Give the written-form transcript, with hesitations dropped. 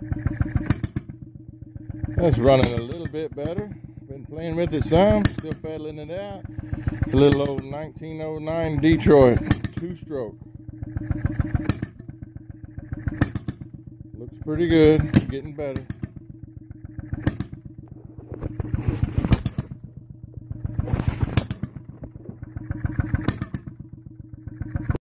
That's running a little bit better. Been playing with it some, still pedaling it out. It's a little old 1909 Detroit 2-stroke. Looks pretty good, getting better.